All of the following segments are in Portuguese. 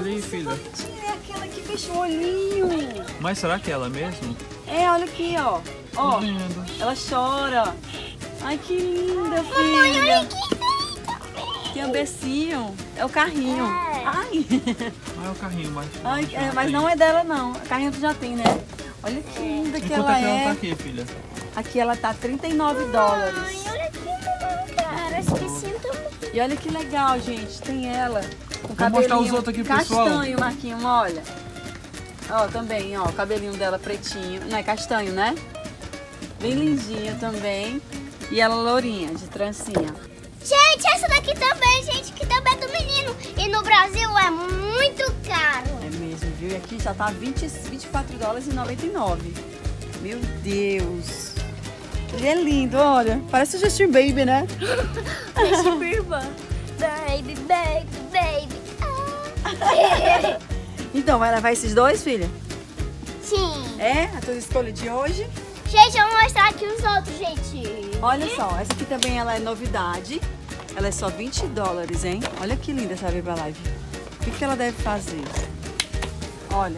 Olha aí, filha. É aquela que fechou o olhinho. Mas será que é ela mesmo? É, olha aqui, ó. Ó, Tô vendo. ela chora. Ai, que linda, Mamãe, filha. olha aqui. Tem um becinho. É o carrinho. É. Ai. Ah, é o carrinho, mas... Ai, mas não é dela, não. O carrinho tu já tem, né? Olha que linda que E quanto ela é que ela tá é. aqui, filha? Aqui ela tá $39. Ai, olha aqui, cara. Esqueci então. E olha que legal, gente. Tem ela com Vou mostrar os cabelinho outros aqui pro pessoal. castanho, Marquinho, olha. Ó, também, ó, o cabelinho dela pretinho. Não é castanho, né? Bem lindinha também. E ela lourinha, de trancinha. Gente, essa daqui também, gente, que também é do menino. E no Brasil é muito caro. É mesmo, viu? E aqui já tá $24,99. Meu Deus. Ele é lindo, olha. Parece o Justin Baby, né? Baby, baby, baby. Então, vai levar esses dois, filha? Sim. É? A tua escolha de hoje? Gente, eu vou mostrar aqui os outros, gente. Olha só, essa aqui também ela é novidade. Ela é só $20, hein? Olha que linda essa Baby Alive. O que ela deve fazer? Olha.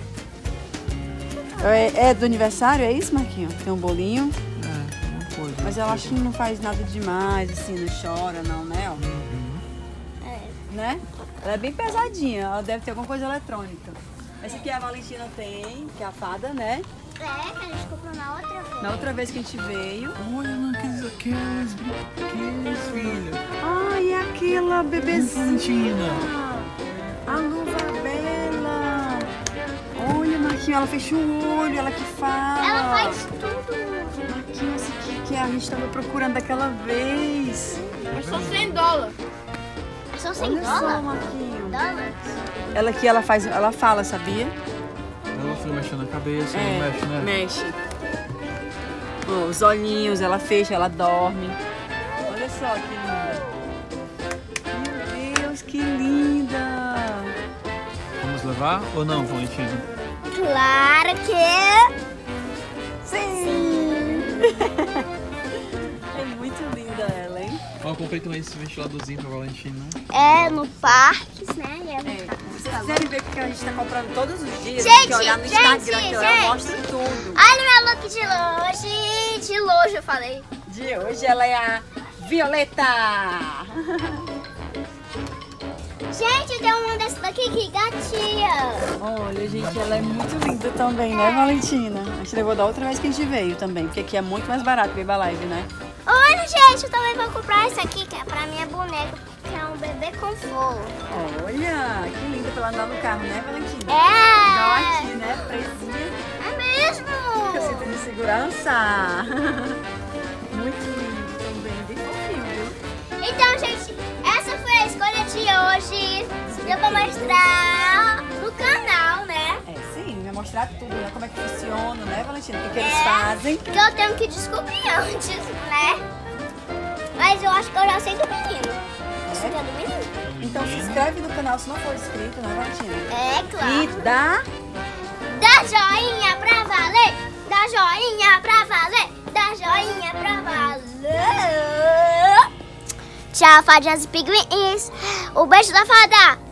É do aniversário, é isso, Marquinho? Tem um bolinho. É, uma coisa. Mas eu acho que não faz nada demais, assim, não chora não, né? Ó. É. Né? Ela é bem pesadinha, ela deve ter alguma coisa eletrônica. Essa aqui a Valentina tem, que é a fada, né? É, que a gente comprou na outra vez. Na outra vez que a gente veio. Olha lá, aqueles brinquedos, filha. Ai, é aquela bebezinha. Valentina. A luva bela. Olha, Marquinhos, ela fecha o olho, ela que fala. Ela faz tudo. Marquinhos, esse aqui que a gente tava procurando daquela vez. É só $100. É só $100? Olha só, Marquinhos. Dólares? Ela aqui, ela fala, sabia? Ela foi mexendo a cabeça, não mexe, né? Mexe. Ó, os olhinhos, ela fecha, ela dorme. Olha só que linda. Meu Deus, que linda. Vamos levar ou não, Valentina? Claro que Sim! É muito linda ela, hein? Ó, eu comprei também esse ventiladorzinho pra Valentina. é no parques, né? E é no Se vocês quiserem ver o que a gente tá comprando todos os dias, Gente, tem que olhar no Instagram, que gente, ela mostra tudo. Olha meu look de longe. De longe eu falei. De hoje ela é a Violeta. Gente, tem uma dessa daqui que gatinha. Olha, gente, ela é muito linda também, né, Valentina? A gente levou da outra vez que a gente veio também, porque aqui é muito mais barato Baby Alive, né? Olha, gente, eu também vou comprar essa aqui, que é pra minha boneca, que é um bebê conforto. Olha, que linda pra ela andar no carro, né, Valentina? É. Igual aqui, né, presinha. É mesmo. Com cinto de segurança. Muito lindo também, bem fofinho, viu? Então, gente, essa foi a escolha de hoje. Eu vou mostrar no canal, né? É, sim, vai mostrar tudo, né? Como é que funciona, né, Valentina? O que eles fazem. Que eu tenho que descobrir antes, né? Mas eu acho que eu já sei do menino. Isso aqui é do menino. Então se inscreve no canal se não for inscrito, né, Valentina? É, claro. E dá... Dá joinha pra valer. Dá joinha pra valer. Dá joinha pra valer. Tchau, fadinhas e pinguins. O beijo da fada.